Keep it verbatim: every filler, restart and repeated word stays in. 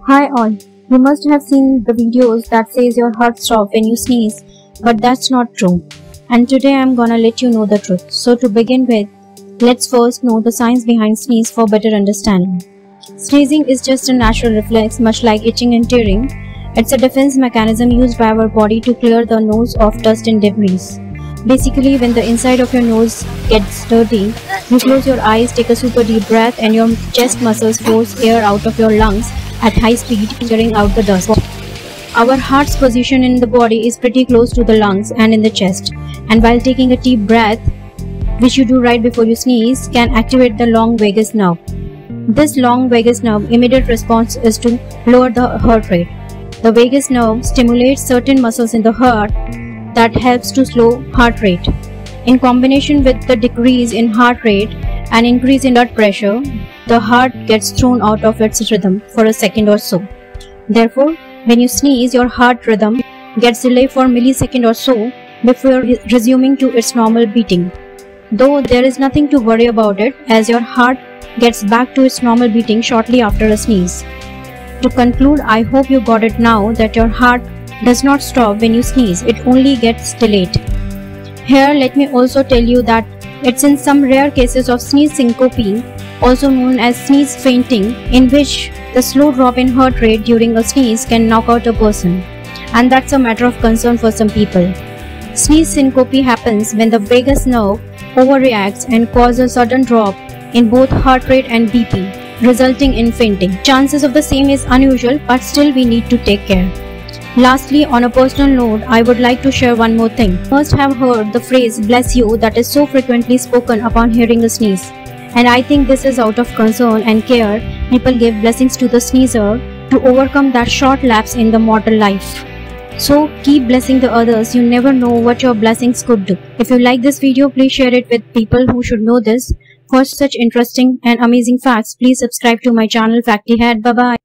Hi all, you must have seen the videos that says your heart stops when you sneeze, but that's not true. And today I'm gonna let you know the truth. So to begin with, let's first know the science behind sneeze for better understanding. Sneezing is just a natural reflex, much like itching and tearing. It's a defense mechanism used by our body to clear the nose of dust and debris. Basically, when the inside of your nose gets dirty, you close your eyes, take a super deep breath, and your chest muscles force air out of your lungs at high speed, clearing out the dust. Our heart's position in the body is pretty close to the lungs and in the chest, and while taking a deep breath, which you do right before you sneeze, can activate the long vagus nerve. This long vagus nerve immediate response is to lower the heart rate. The vagus nerve stimulates certain muscles in the heart that helps to slow heart rate. In combination with the decrease in heart rate and increase in blood pressure, the heart gets thrown out of its rhythm for a second or so. Therefore, when you sneeze, your heart rhythm gets delayed for a millisecond or so before resuming to its normal beating. Though there is nothing to worry about it, as your heart gets back to its normal beating shortly after a sneeze. To conclude, I hope you got it now that your heart does not stop when you sneeze, it only gets delayed. Here, let me also tell you that it's in some rare cases of sneeze syncope, also known as sneeze fainting, in which the slow drop in heart rate during a sneeze can knock out a person, and that's a matter of concern for some people. Sneeze syncope happens when the vagus nerve overreacts and causes a sudden drop in both heart rate and B P, resulting in fainting. Chances of the same is unusual, but still we need to take care. Lastly, on a personal note, I would like to share one more thing. You must have heard the phrase "bless you" that is so frequently spoken upon hearing a sneeze. And I think this is out of concern and care. People give blessings to the sneezer to overcome that short lapse in the mortal life. So keep blessing the others. You never know what your blessings could do. If you like this video, please share it with people who should know this. For such interesting and amazing facts, please subscribe to my channel Facty Head. Bye bye.